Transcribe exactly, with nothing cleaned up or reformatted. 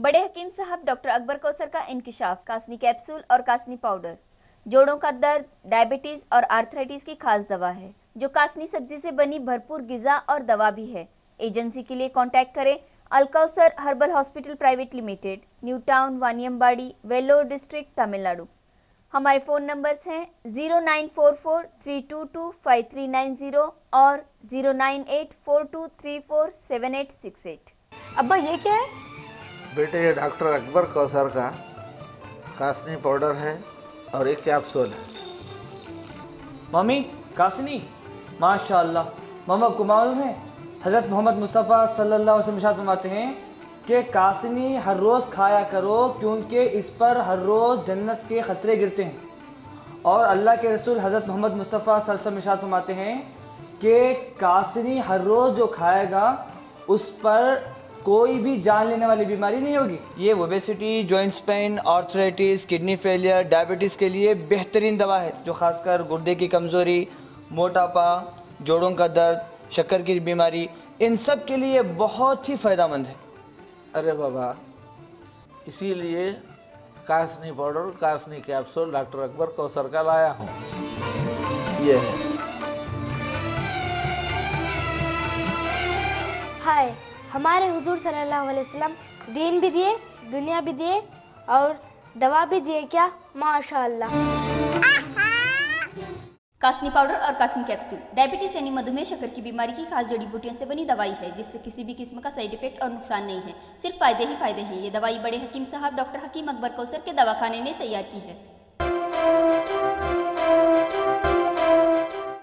बड़े हकीम साहब डॉक्टर अकबर कौसर का इंकिशाफ, कासनी कैप्सूल और कासनी पाउडर जोड़ों का दर्द, डायबिटीज और आर्थराइटिस की खास दवा है, जो कासनी सब्जी से बनी भरपूर गिजा और दवा भी है। एजेंसी के लिए कांटेक्ट करें Alkausar herbal hospital private limited, new town, Vaniyambadi, Vellore district, Tamil Nadu. हमारे फ़ोन नंबर्स हैं zero nine four four three two two five three nine zero और zero nine eight four two three four seven eight six eight. अब्बा ये क्या है? बेटे ये doctor Akbar Kausar का कासनी पाउडर है और एक कैप्सूल है। मम्मी कासनी, माशाअल्लाह। मम्मा को मालूम है हज़रत मोहम्मद मुस्तफ़ा सल्लल्लाहु अलैहि वसल्लम इरशाद फरमाते हैं कि कासनी हर रोज़ खाया करो, क्योंकि इस पर हर रोज़ जन्नत के ख़तरे गिरते हैं। और अल्लाह के रसूल हज़रत मोहम्मद मुस्तफ़ा सल्लल्लाहु अलैहि वसल्लम इरशाद फरमाते हैं कि कासनी हर रोज़ जो खाएगा उस पर कोई भी जान लेने वाली बीमारी नहीं होगी। ये obesity, joints pain, arthritis, kidney failure, diabetes के लिए बेहतरीन दवा है, जो खासकर गुर्दे की कमज़ोरी, मोटापा, जोड़ों का दर्द, शक्कर की बीमारी, इन सब के लिए बहुत ही फ़ायदेमंद है। अरे बाबा, इसीलिए कासनी पाउडर, कासनी कैप्सूल डॉक्टर अकबर कौसर का लाया हूँ। ये है। हाय, हमारे हुजूर सल्लल्लाहु अलैहि वसल्लम दीन भी दिए, दुनिया भी दिए और दवा भी दिए क्या? माशाअल्लाह। कासनी पाउडर और कासनी कैप्सूल डायबिटीज यानी मधुमेह, शक्कर की बीमारी की खास जड़ी बूटियों से बनी दवाई है, जिससे किसी भी किस्म का साइड इफेक्ट और नुकसान नहीं है, सिर्फ फायदे ही फायदे हैं। ये दवाई बड़े हकीम साहब डॉक्टर हकीम अकबर कौसर के दवाखाने ने तैयार की है।